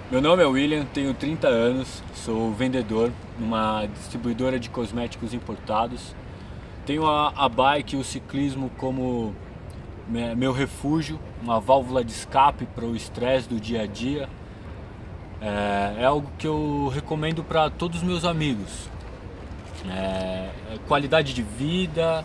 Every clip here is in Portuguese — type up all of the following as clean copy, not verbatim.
Meu nome é William, tenho 30 anos, sou vendedor numa distribuidora de cosméticos importados. Tenho a bike e o ciclismo como meu refúgio, uma válvula de escape para o estresse do dia a dia. É algo que eu recomendo para todos os meus amigos. Qualidade de vida,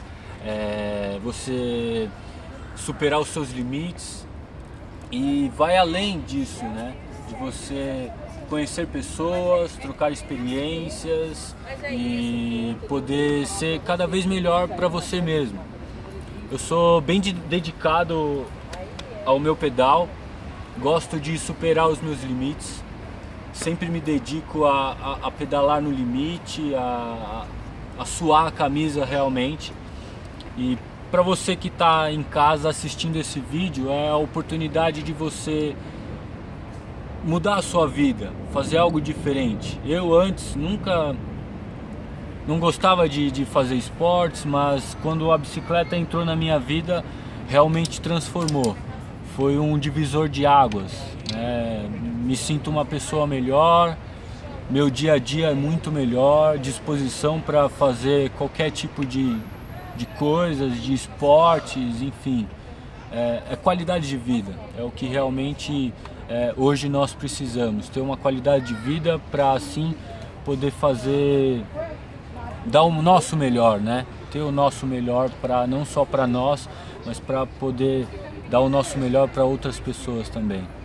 você superar os seus limites e vai além disso, né? De você conhecer pessoas, trocar experiências e poder ser cada vez melhor para você mesmo. Eu sou bem dedicado ao meu pedal, gosto de superar os meus limites, sempre me dedico a pedalar no limite, a suar a camisa realmente. E para você que está em casa assistindo esse vídeo, é a oportunidade de você mudar a sua vida, fazer algo diferente. Eu antes não gostava de fazer esportes, mas quando a bicicleta entrou na minha vida, realmente transformou. Foi um divisor de águas, né? Me sinto uma pessoa melhor, meu dia a dia é muito melhor, disposição para fazer qualquer tipo de coisas, de esportes, enfim. É qualidade de vida, é o que realmente hoje nós precisamos, ter uma qualidade de vida para assim poder dar o nosso melhor, né? Ter o nosso melhor para não só para nós, mas para poder dar o nosso melhor para outras pessoas também.